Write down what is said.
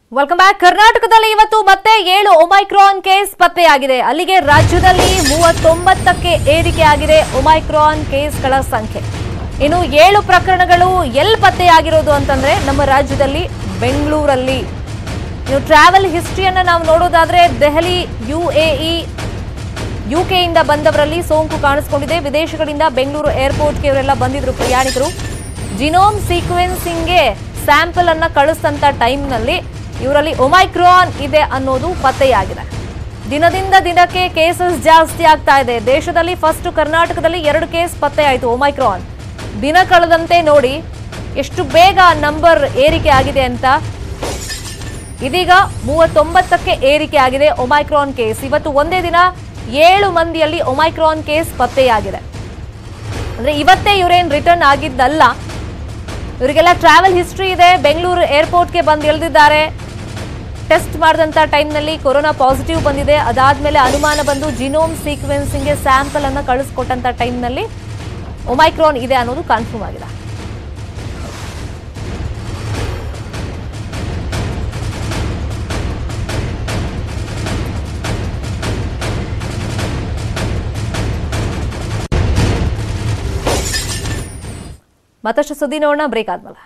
Welcome back. ಕರ್ನಾಟಕದಲ್ಲಿ ಇವತ್ತು ಮತ್ತೆ 7 ಒಮೈಕ್ರಾನ್ ಕೇಸ್ ಪತ್ತೆಯಾಗಿದೆ. ಅಲ್ಲಿಗೆ ರಾಜ್ಯದಲ್ಲಿ 39ಕ್ಕೆ ಏರಿಕೆಯಾಗಿದೆ ಒಮೈಕ್ರಾನ್ ಕೇಸ್ಗಳ ಸಂಖ್ಯೆ. ಇನ್ನು 7 ಪ್ರಕರಣಗಳು ಎಲ್ಲಿ ಪತ್ತೆಯಾಗಿರೋದು ಅಂತಂದ್ರೆ ನಮ್ಮ ರಾಜ್ಯದಲ್ಲಿ ಬೆಂಗಳೂರಲ್ಲಿ. ಇನ್ನು ಟ್ರಾವೆಲ್ ಹಿಸ್ಟ್ರಿಯನ್ನ ನಾವು ನೋಡೋದಾದ್ರೆ ದೆಹಲಿ, UAE, UK ಇಂದ ಬಂದವರಲ್ಲಿ ಸೋಂಕು ಕಾಣಿಸಿಕೊಂಡಿದೆ. ವಿದೇಶಗಳಿಂದ ಬೆಂಗಳೂರು ಏರ್ಪೋರ್ಟ್ಗೆ ಇವರೆಲ್ಲ ಬಂದಿದ್ರು ಪ್ರಯಾಣಿಕರು. ಜಿನೋಮ್ ಸೀಕ್ವೆನ್ಸಿಂಗ್ಗೆ ಸ್ಯಾಂಪಲ್ ಅನ್ನ ಕಳಿಸಿದಂತ ಟೈಮ್ನಲ್ಲಿ ಇವರಲ್ಲಿ ಒಮೈಕ್ರಾನ್ ಇದೆ ಅನ್ನೋದು ಪತ್ತೆಯಾಗಿದೆ. ದಿನದಿಂದ ದಿನಕ್ಕೆ ಕೇಸಸ್ ಜಾಸ್ತಿ ಆಗ್ತಾ ಇದೆ. ದೇಶದಲ್ಲಿ ಫಸ್ಟ್ ಕರ್ನಾಟಕದಲ್ಲಿ 2 ಕೇಸ್ ಪತ್ತೆಯಾಯಿತು ಒಮೈಕ್ರಾನ್. ದಿನ ಕಳೆದಂತೆ ನೋಡಿ ಎಷ್ಟು ಬೇಗ ನಂಬರ್ ಏರಿಕೆ ಆಗಿದೆ ಅಂತ. ಇದೀಗ 39ಕ್ಕೆ ಏರಿಕೆ ಆಗಿದೆ ಒಮೈಕ್ರಾನ್ ಕೇಸ್. ಇವತ್ತು ಒಂದೇ ದಿನ 7 ಮಂದಿಯಲ್ಲಿ ಒಮೈಕ್ರಾನ್ ಕೇಸ್ ಪತ್ತೆಯಾಗಿದೆ. ಅಂದ್ರೆ ಇವತ್ತೇ ಇವರೇನು ರಿಟರ್ನ್ ಆಗಿದ್ದಲ್ಲ, ಇವರಿಗೆಲ್ಲ ಟ್ರಾವೆಲ್ ಹಿಸ್ಟ್ರಿ ಇದೆ. ಬೆಂಗಳೂರು ಏರ್ಪೋರ್ಟ್ಗೆ ಬಂದು ಇಳಿದಿದ್ದಾರೆ. ಟೆಸ್ಟ್ ಮಾಡಿದಂಥ ಟೈಮ್ನಲ್ಲಿ ಕೊರೋನಾ ಪಾಸಿಟಿವ್ ಬಂದಿದೆ. ಅದಾದ್ಮೇಲೆ ಅನುಮಾನ ಬಂದು ಜಿನೋಮ್ ಸೀಕ್ವೆನ್ಸಿಂಗ್ಗೆ ಸ್ಯಾಂಪಲ್ ಅನ್ನು ಕಳಿಸ್ಕೊಟ್ಟಂತ ಟೈಮ್ನಲ್ಲಿ ಒಮೈಕ್ರಾನ್ ಇದೆ ಅನ್ನೋದು ಕನ್ಫರ್ಮ್ ಆಗಿದೆ. ಮತ್ತಷ್ಟು ಸುದ್ದಿ ನೋಡೋಣ ಬ್ರೇಕ್ ಆದ್ಮೇಲೆ.